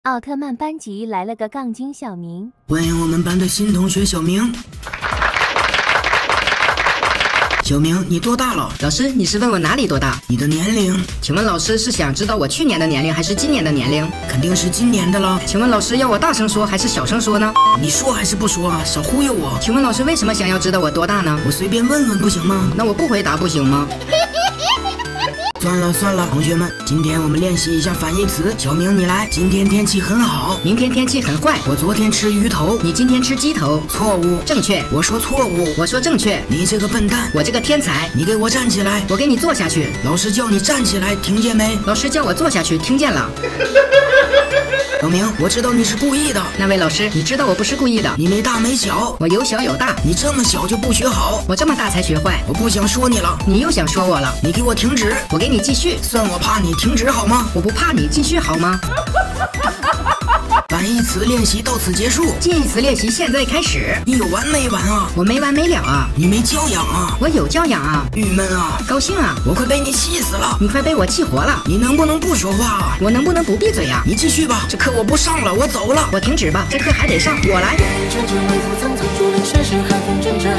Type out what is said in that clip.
奥特曼班级来了个杠精小明， 欢迎我们班的新同学小明。小明，你多大了？ 老师，你是问我哪里多大？ 你的年龄？ 请问老师是想知道我去年的年龄还是今年的年龄？ 肯定是今年的了。 请问老师要我大声说还是小声说呢？ 你说还是不说啊？少忽悠我！ 请问老师为什么想要知道我多大呢？ 我随便问问不行吗？ 那我不回答不行吗？ 算了，同学们，今天我们练习一下反义词。小明，你来。今天天气很好， 明天天气很坏。 我昨天吃鱼头， 你今天吃鸡头。 错误， 正确。 我说错误， 我说正确。 你这个笨蛋， 我这个天才。 你给我站起来， 我给你坐下去。 老师叫你站起来，听见没？ 老师叫我坐下去，听见了。 小明，我知道你是故意的。 那位老师，你知道我不是故意的。 你没大没小， 我有小有大。 你这么小就不学好， 我这么大才学坏。 我不想说你了， 你又想说我了。 你给我停止， 我给你继续。 算我怕你，停止好吗？ 我不怕你，继续好吗？ 反义词练习到此结束， 近义词练习现在开始。 你有完没完啊？ 我没完没了啊！ 你没教养啊！ 我有教养啊！ 郁闷啊！ 高兴啊！ 我快被你气死了！ 你快被我气活了！ 你能不能不说话啊？ 我能不能不闭嘴呀？ 你继续吧，这课我不上了，我走了。 我停止吧，这课还得上，我来。 阵阵微风层层竹林，声声寒风阵阵。